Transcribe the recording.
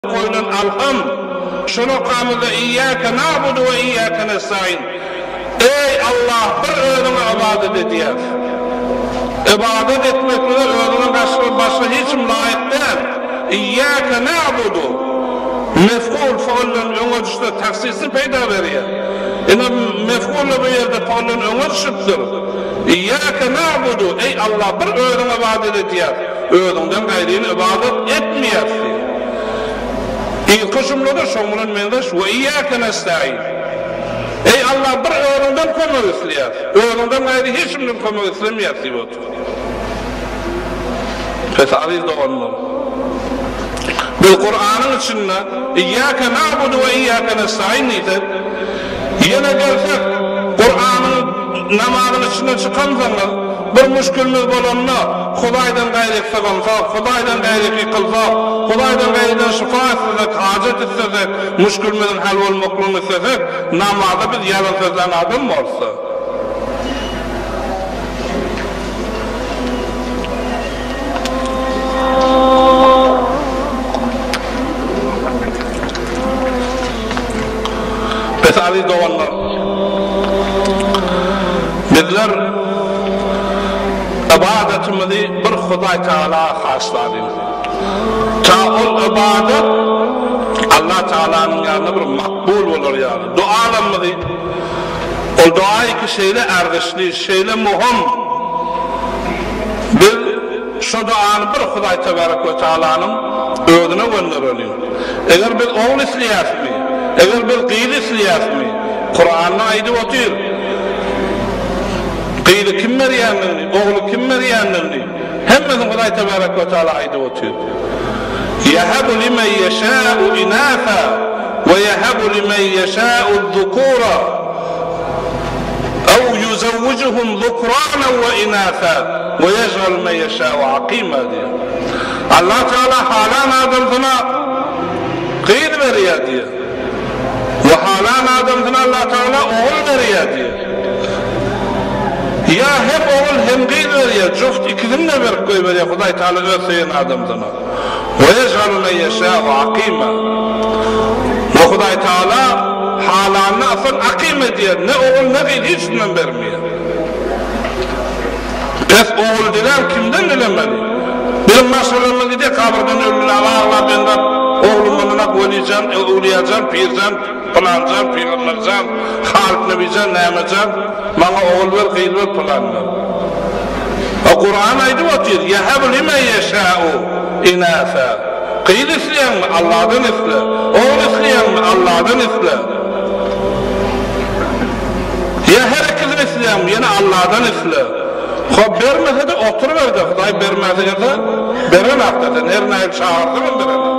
koyulan alham şunu kamıda iyyâke na'budu ve iyyâke nestaîn. Ey Allah, bir özüne ibadet ediyor. İbadet etmekle özüne başka hiçim layık değil. İyyâke na'budu mef'ul fa'lun öňe düşde taksisi peyda veriyor. Ina mef'ulle bu yerde fa'lun öňe düşüpdir. İyyâke na'budu, ey Allah, bir özüne ibadet ediyor. Özünden gayrine ibadet etmeýärdi. İlk cümlede şoňulan mendeş ve iyyâke nestaîn. Ey Allah, bir özünden kömek isleýär. Özünden gaýry hiç kimden kömek islemeýär diýip. Fesaliz doganlar. Bu Kur'an'ın içinde iyyâke na'budu ve iyyâke nestaîn diýdi. Yine gelsek Kur'an'ın namazın içinden çıkan zaman bir müşkülümüz bolanna Hudaýdan gaýry sagansak, Hudaýdan gaýry kılsak, Hudaýdan gaýrydan şifa etsek, hajat etsek, müşkülümizin hal bolmaklığını etsek, namazda biz yalan sözlen adam bolsa. Pesali doğanlar. Bizler ibadetimizi bir Hudaý Taala hasladyk. Ta ol ibadet Allah Taala'nın ýanynda bir makbul bolar ýani. Dualarymyzy ol duaý ki şeýle ergişli, şeýle muhim. Biz şu duany bir Hudaý Tebarek we Taala'nın özüne gönderelim. Eger biz oğul isleýärmi, eger biz gyýly isleýärmi, Kur'an'da aýdyp otyr. Gyýly kim berýändigini, oğlu kim berýändigini hemmesi Hudaý Tebarek we Taala aýdyp otyr. Yehabu limen yeşâ'u inâfa ve yehabu limen yeşâ'u zukûra ev yuzawwijuhum zukrânen ve inâfa ve yej'al men yeşâ'u akîmâ diýär. Allah Teala halan adamsyna gyýly berýär diýär. Ve halan adamsyna Allah Teala oğul berýär diýär. Ya hep oğul hem gyýly berýär, juft ikisini de berip goýberýär Hudaý Taala öz seýen adamsyna. وَيَجْعَلُ مَنْ يَشَاءُ عَقِيمًا. Ve Hudaý Taala halanyny asıl akîm edýär. Ne oğul ne gyýly hiç kimden bermeýär. Pes oğul dilen kimden dilemeli? Bir masalamyz ide kabrdan öldüler, Allah benden oğlumuna goýjam, öwliýajam, pirjam, planjam, peygamberjam, halk nebijam, nämejam, maňa oğul ber, gyýly ber, planlar. O Kur'an aýdyp otyr, yehabu limen yeşâ'u inâfa. Gyýly isleýärmi? Allah'dan isle. Oğul isleýärmi? Allah'dan isle. Ya her ikisini isleýärmi? Ýene Allah'dan isle. Hop bermese de oturup evde, Hudaý bermese de beren hakda, her näme çağırdy mı beren?